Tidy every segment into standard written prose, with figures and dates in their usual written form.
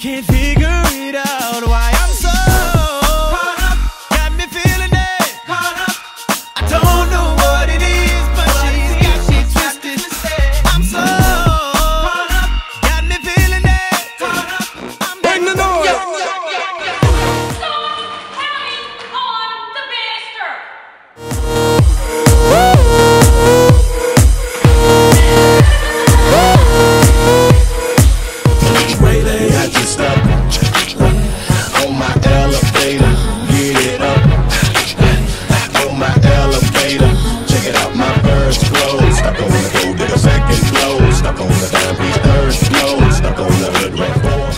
Can't figure it out why I'm so caught up. Got me feeling it. Caught up. I don't know what it is, but she's got me twisted. I'm so caught up. Got me feeling it. Caught up. I'm bring the noise. So counting on the banister. Way they had you stuck on my elevator, get it up on my elevator. Check it out, my first flow. Stuck on the go, did a second flow. Stuck on the dime piece, third flow. Stuck on the hood, red four.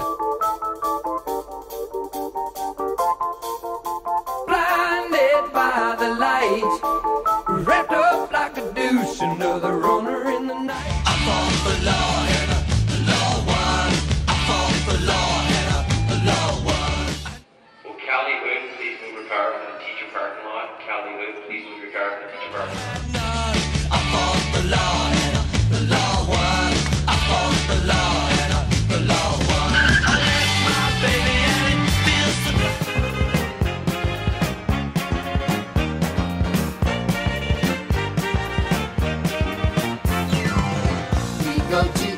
Blinded by the light, wrapped up like a douche, another runner in the night. I fought for law and a law won. I fought for law and a law won. Will Callie Hood please move her car from the teacher parking lot? Callie Hood, please move your car from the teacher parking lot. I fought for law and a law won. I fought for law and a law won. I left my baby and it feels so good. We go to